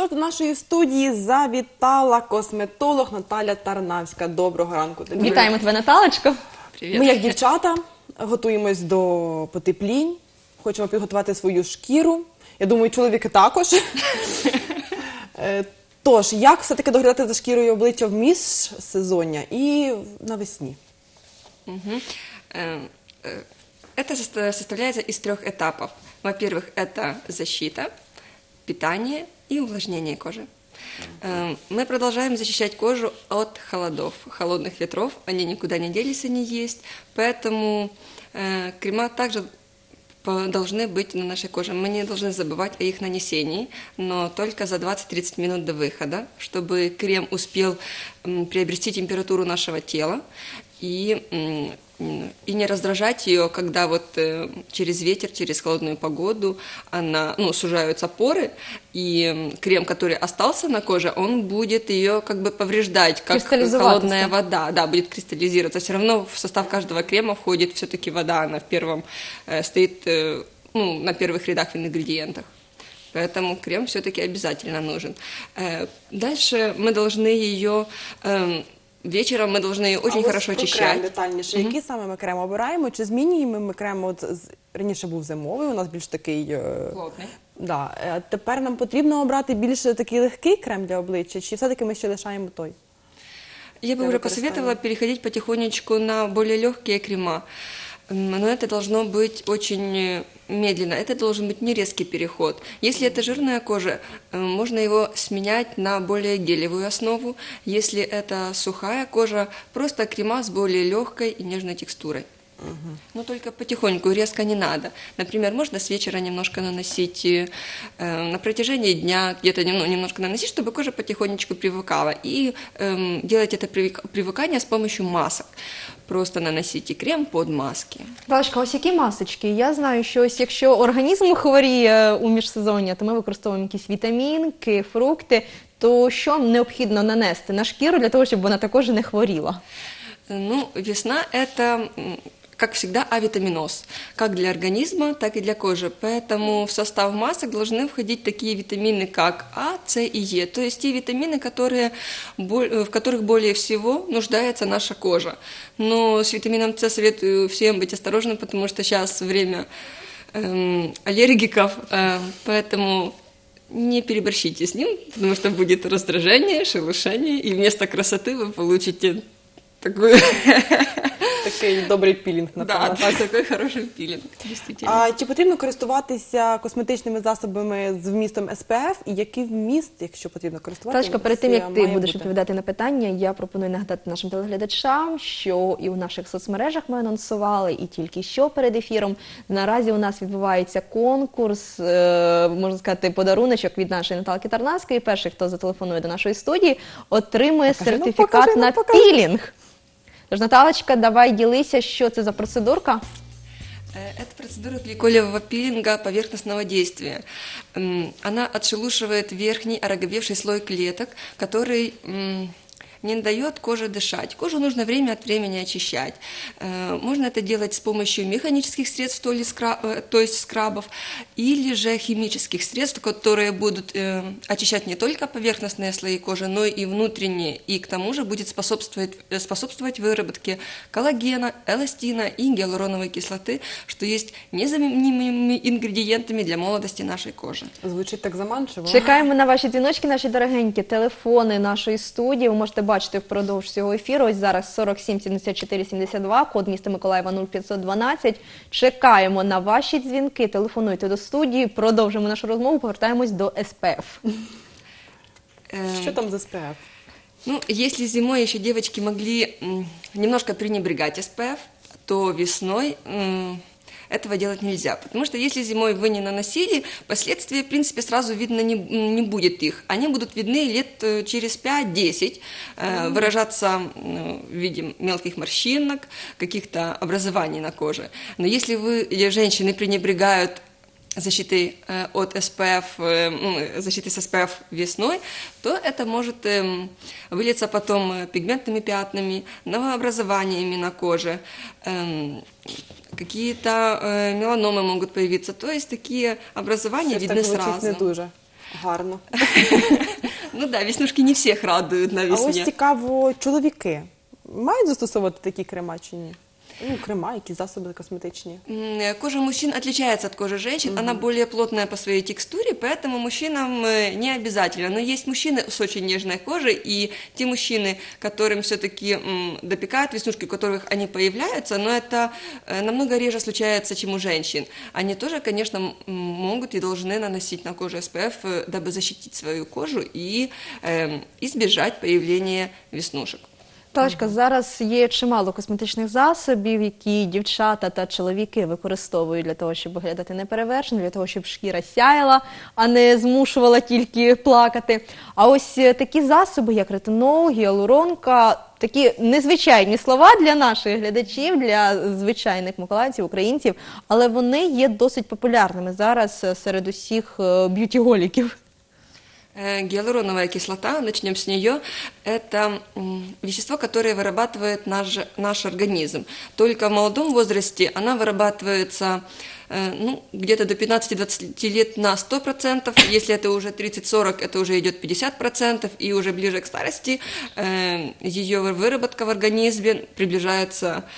Тож до нашої студії завітала косметолог Наталя Тарнавська. Доброго ранку тобі. Вітаємо тебе, Наталочко. Привет. Ми, як дівчата, готуємось до потеплінь, хочемо підготувати свою шкіру. Я думаю, чоловіки також. Тож, як все-таки доглядати за шкірою обличчя в міжсезоння і навесні? Это составляется из 3 этапов. Во-первых, это защита, питание и увлажнение кожи. Мы продолжаем защищать кожу от холодов, холодных ветров. Они никуда не делись, они есть. Поэтому крема также должны быть на нашей коже. Мы не должны забывать о их нанесении, но только за 20-30 минут до выхода, чтобы крем успел приобрести температуру нашего тела и не раздражать ее, когда вот через ветер, через холодную погоду сужаются поры, и крем, который остался на коже, он будет ее как бы повреждать, как холодная вода, да, будет кристаллизироваться. Все равно в состав каждого крема входит все-таки вода, она в первом стоит, на первых рядах в ингредиентах. Поэтому крем все-таки обязательно нужен. Дальше мы должны ее... Вечером мы должны ее очень хорошо очищать. Крем детальніше. Який саме ми крем обираємо? Чи змінюємо ми крем? Раніше був зимовий, у нас більш такий... Плотний. Да. А тепер нам потрібно обрати більш такий легкий крем для обличчя, чи все-таки ми ще лишаємо той? Я бы уже посоветовала переходить потихонечку на более легкие крема. Но это должно быть очень медленно, это должен быть не резкий переход. Если это жирная кожа, можно его сменять на более гелевую основу. Если это сухая кожа, просто крема с более легкой и нежной текстурой. Но только потихоньку, резко не надо. Например, можно с вечера немножко наносить, на протяжении дня где-то немножко наносить, чтобы кожа потихонечку привыкала. И делать это привыкание с помощью масок. Просто наносите крем под маски. Наталочка, ось які масочки? Я знаю, що ось якщо організм хворіє у міжсезоння, то ми використовуємо якісь вітамінки, фрукти. То що необхідно нанести на шкіру для того, щоб вона також не хворіла? Весна – это... как всегда, авитаминоз, как для организма, так и для кожи. Поэтому в состав масок должны входить такие витамины, как А, С и Е, то есть те витамины, в которых более всего нуждается наша кожа. Но с витамином С советую всем быть осторожным, потому что сейчас время аллергиков, поэтому не переборщите с ним, потому что будет раздражение, шелушение, и вместо красоты вы получите такую... Такий добрий пілінг, напевно. Так, такий хороший пілінг, дійсно. А чи потрібно користуватися косметичними засобами з вмістом SPF? І який вміст, якщо потрібно користуватися? Наталочка, перед тим, як ти будеш відповідати на питання, я пропоную нагадати нашим телеглядачам, що і у наших соцмережах ми анонсували, і тільки що перед ефіром. Наразі у нас відбувається конкурс, можна сказати, подаруночок від нашої Наталки Тарнавської. Перший, хто зателефонує до нашої студії, отримує сертифікат на пілінг. Тож, Наталочка, давай делися, що це за процедурка? Это процедура гликолевого пилинга поверхностного действия. Она отшелушивает верхний ороговевший слой клеток, который не дает коже дышать. Кожу нужно время от времени очищать. Можно это делать с помощью механических средств, то есть скрабов, или же химических средств, которые будут очищать не только поверхностные слои кожи, но и внутренние, и к тому же будет способствовать выработке коллагена, эластина и гиалуроновой кислоты, что есть незаменимыми ингредиентами для молодости нашей кожи. Звучить так заманчиво. Чекаємо на ваші дзвіночки, наші дорогенькі, телефони нашої студії. Ви можете бачите впродовж цього ефіру. Ось зараз 47 74 72, код міста Миколаєва 0512. Чекаємо на ваші дзвінки, телефонуйте до студії, продовжимо нашу розмову, повертаємось до SPF. Що там за SPF? Если зимой еще девочки могли немножко пренебрегать SPF, то весной... Этого делать нельзя, потому что если зимой вы не наносили, последствия, в принципе, сразу видно не будет их. Они будут видны лет через 5-10, выражаться в виде мелких морщинок, каких-то образований на коже. Но если вы, или женщины, пренебрегают защитой от SPF, защиты с SPF весной, то это может вылиться потом пигментными пятнами, новообразованиями на коже, какие-то меланомы могут появиться. То есть такие образования видны сразу. Не дуже. Гарно. Ну да, веснушки не всех радуют на А ось весне. цікаво, чоловіки мають застосовувати такі крема чи ні? Ну, крема, які засоби косметичні. Кожа мужчин отличается от кожи женщин, она более плотная по своей текстуре, поэтому мужчинам не обязательно. Но есть мужчины с очень нежной кожей, и те мужчины, которым все-таки допекают веснушки, у которых они появляются, но это намного реже случается, чем у женщин. Они тоже, конечно, могут и должны наносить на кожу SPF, дабы защитить свою кожу и избежать появления веснушек. Талочка, зараз є чимало косметичних засобів, які дівчата та чоловіки використовують для того, щоб виглядати неперевершено, для того, щоб шкіра сяяла, а не змушувала тільки плакати. А ось такі засоби, як ретинол, гіалуронка, такі незвичайні слова для наших глядачів, для звичайних миколаївців, українців, але вони є досить популярними зараз серед усіх б'юті-голіків. Гиалуроновая кислота, начнем с нее, это вещество, которое вырабатывает наш организм. Только в молодом возрасте она вырабатывается где-то до 15-20 лет на 100%, если это уже 30-40, это уже идет 50%, и уже ближе к старости ее выработка в организме приближается к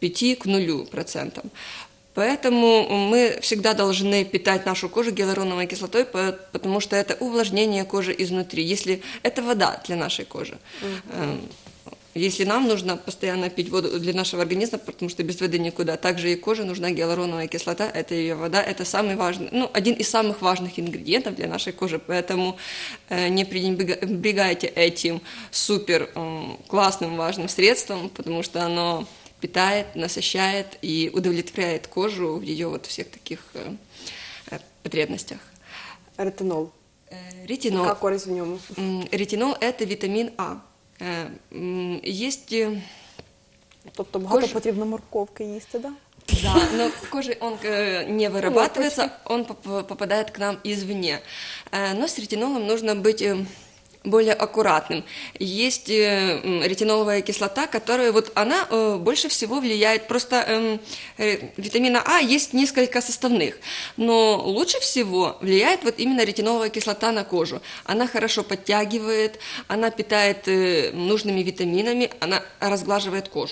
5-0%. Поэтому мы всегда должны питать нашу кожу гиалуроновой кислотой, потому что это увлажнение кожи изнутри. Если это вода для нашей кожи. Если нам нужно постоянно пить воду для нашего организма, потому что без воды никуда, также и коже нужна гиалуроновая кислота, это ее вода, это самый важный, один из самых важных ингредиентов для нашей кожи, поэтому не пренебрегайте этим супер классным важным средством, потому что оно питает, насыщает и удовлетворяет кожу в ее вот всех таких потребностях. Ретинол. Ретинол. Яка користь в ньому? Ретинол – это витамин А. Есть... Тобто багато Кожа. потрібно морковки їсти, да? Да, но кожей он не вырабатывается, он попадает к нам извне. Но с ретинолом нужно быть более аккуратным. Есть ретиноловая кислота, которая вот она больше всего влияет. Просто витамина А есть несколько составных, но лучше всего влияет вот именно ретиноловая кислота на кожу. Она хорошо подтягивает, она питает нужными витаминами, она разглаживает кожу.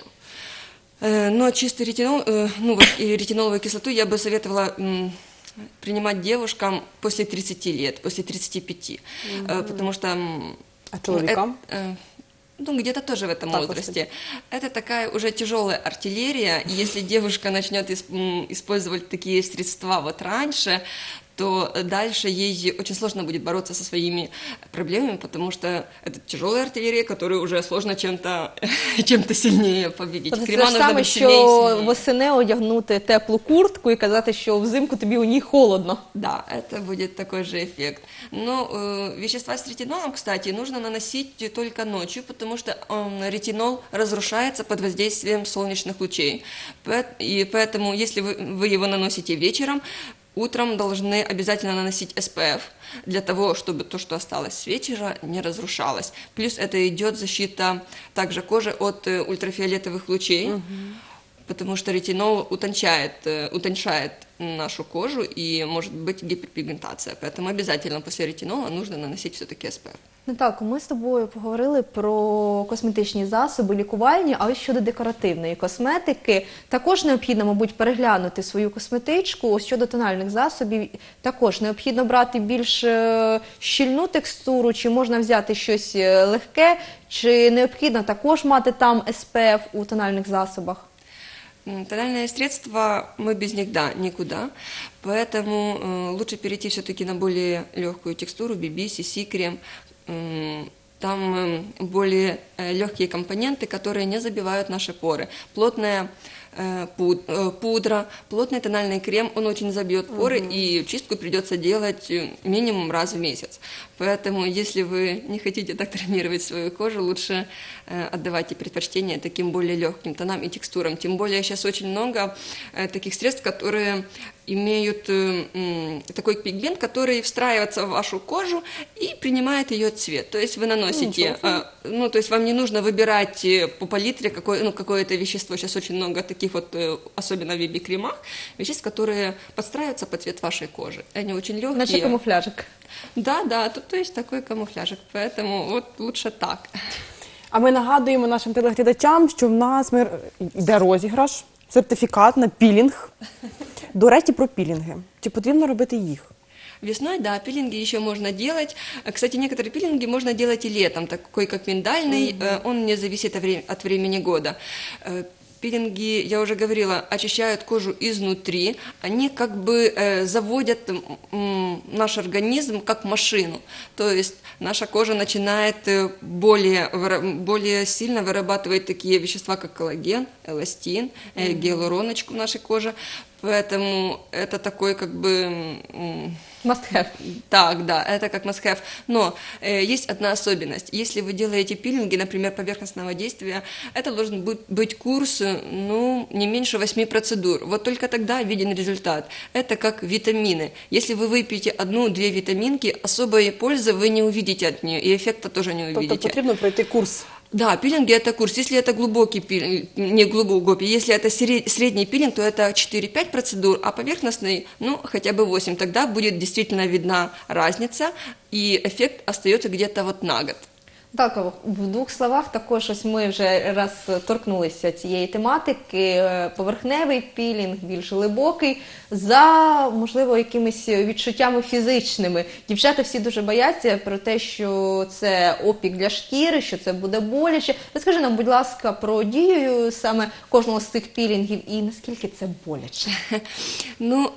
Но чистый ретинол, и ретиноловую кислоту я бы советовала принимать девушкам после 30 лет, после 35, потому что... А чоловікам? Где-то тоже в этом Так, возрасте. Это такая уже тяжелая артиллерия, и если девушка начнет использовать такие средства вот раньше, то дальше ей очень сложно будет бороться со своими проблемами, потому что это тяжелая артиллерия, которую уже сложно чем-то сильнее победить. Тобто Крема це ж нужно саме, быть сильнее и що сильнее. восени одягнути теплу куртку і казати, що взимку тобі у ній холодно. Да, это будет такой же эффект. Но вещества с ретинолом, кстати, нужно наносить только ночью, потому что ретинол разрушается под воздействием солнечных лучей. И поэтому, если вы его наносите вечером, утром должны обязательно наносить SPF для того, чтобы то, что осталось с вечера, не разрушалось. Плюс это идет защита также кожи от ультрафиолетовых лучей, потому что ретинол утончает нашу кожу и может быть гиперпигментация. Поэтому обязательно после ретинола нужно наносить все-таки SPF. Наталко, ми з тобою поговорили про косметичні засоби, лікувальні, а ось щодо декоративної косметики. Також необхідно, мабуть, переглянути свою косметичку. Ось щодо тональних засобів також необхідно брати більш щільну текстуру, чи можна взяти щось легке, чи необхідно також мати там SPF у тональних засобах? Тональные средства, мы без них, да, никуда, поэтому лучше перейти все-таки на более легкую текстуру, BB, CC крем. Там более легкие компоненты, которые не забивают наши поры. Плотная пудра, плотный тональный крем, он очень забьет поры, и чистку придется делать минимум раз в месяц. Поэтому, если вы не хотите так травмировать свою кожу, лучше отдавайте предпочтение таким более легким тонам и текстурам. Тем более сейчас очень много таких средств, которые имеют такой пигмент, который встраивается в вашу кожу и принимает ее цвет. То есть вы наносите, то есть вам не нужно выбирать по палитре какое-то вещество. Сейчас очень много таких таких вот, особенно в BB-кремах, веществ, которые подстраиваются под цвет вашей кожи. Они очень легкие. Наче камуфляжик. Да, тут то есть такой камуфляжик, поэтому вот лучше так. А ми нагадуємо нашим телеглядачам, що в нас йде розіграш, сертифікат на пілінг. До речі, про пілінги. Чи потрібно робити їх? Весной, да, пилинги еще можно делать. Кстати, некоторые пилинги можно делать и летом, такой как миндальный, он не зависит от времени года. Пилинги, я уже говорила, очищают кожу изнутри, они как бы заводят наш организм как машину, то есть наша кожа начинает более сильно вырабатывать такие вещества, как коллаген, эластин, гиалуроночку в нашей коже, поэтому это такой как бы... Must have. Так, да, это как must have. Но есть одна особенность. Если вы делаете пилинги, например, поверхностного действия, это должен быть курс, ну, не меньше 8 процедур. Вот только тогда виден результат. Это как витамины. Если вы выпьете 1-2 витаминки, особой пользы вы не увидите от нее, и эффекта тоже не увидите. Тобто потрібно пройти курс. Да, пилинги это курс. Если это глубокий пилинг, не глубокий, если это средний пилинг, то это 4-5 процедур, а поверхностный, ну, хотя бы 8. Тогда будет действительно видна разница, и эффект остается где-то вот на год. Так, в двох словах також ось ми вже раз торкнулися цієї тематики. Поверхневий пілінг, більш глибокий, за, можливо, якимись відчуттями фізичними. Дівчата всі дуже бояться про те, що це опік для шкіри, що це буде боляче. Розкажи нам, будь ласка, про дію саме кожного з цих пілінгів і наскільки це боляче. Ну,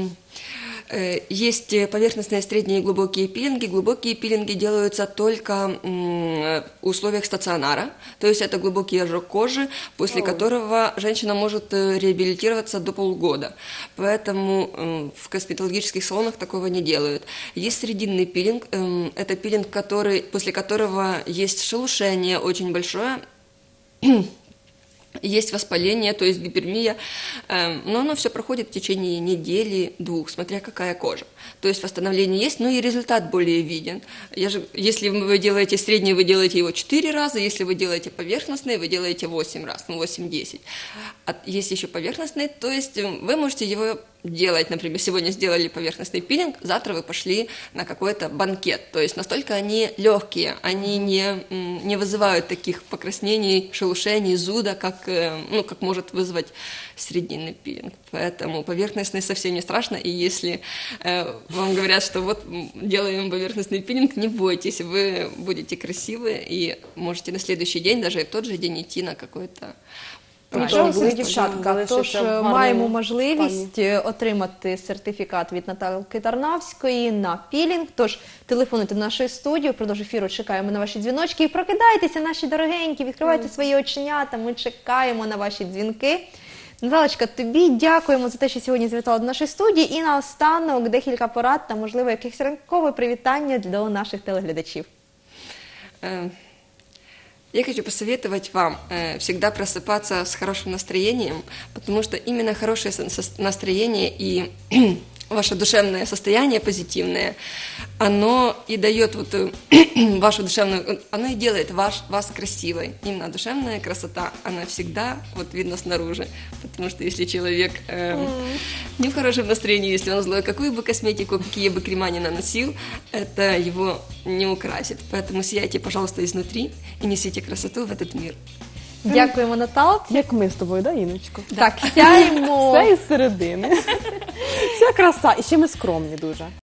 есть поверхностные, средние и глубокие пилинги. Глубокие пилинги делаются только в условиях стационара, то есть это глубокий ожог кожи, после которого женщина может реабилитироваться до полугода. Поэтому в косметологических салонах такого не делают. Есть срединный пилинг, это пилинг, после которого есть шелушение очень большое, есть воспаление, то есть гиперемия, но оно все проходит в течение недели-двух, смотря какая кожа. То есть восстановление есть, но и результат более виден. Если вы делаете средний, вы делаете его 4 раза, если вы делаете поверхностный, вы делаете 8 раз, 8-10. А есть еще поверхностный, то есть вы можете его делать, например, сегодня сделали поверхностный пилинг, завтра вы пошли на какой-то банкет. То есть настолько они легкие, они не вызывают таких покраснений, шелушений, зуда, как может вызвать срединный пилинг. Поэтому поверхностный совсем не страшно, и если вам говорят, что вот делаем поверхностный пилинг, не бойтесь, вы будете красивы и можете на следующий день, даже в тот же день идти на какой-то Нічого собі, Обличчя, дівчатка, залишиться тож в гарному маємо можливість отримати сертифікат від Наталки Тарнавської на пілінг. Тож телефонуйте до нашої студії, впродовж ефіру чекаємо на ваші дзвіночки. І прокидайтеся, наші дорогенькі, відкривайте свої оченята, ми чекаємо на ваші дзвінки. Наталочка, тобі дякуємо за те, що сьогодні завітала до нашої студії. І наостанок декілька порад та, можливо, якесь ранкове привітання до наших телеглядачів. Я хочу посоветовать вам всегда просыпаться с хорошим настроением, потому что именно хорошее настроение и ваше душевное состояние позитивное, оно и дает вашу душевную, оно и делает вас красивой. Именно душевная красота, она всегда видна снаружи, потому что если человек не в хорошем настроении, если он злой, какую бы косметику, какие бы крема ни наносил, это его не украсит. Поэтому сияйте, пожалуйста, изнутри и несите красоту в этот мир. Дякуємо, Наталці. Як ми з тобою, да, Іночко? Так, сяємо. Все із середини. Вся краса. І ще ми скромні дуже.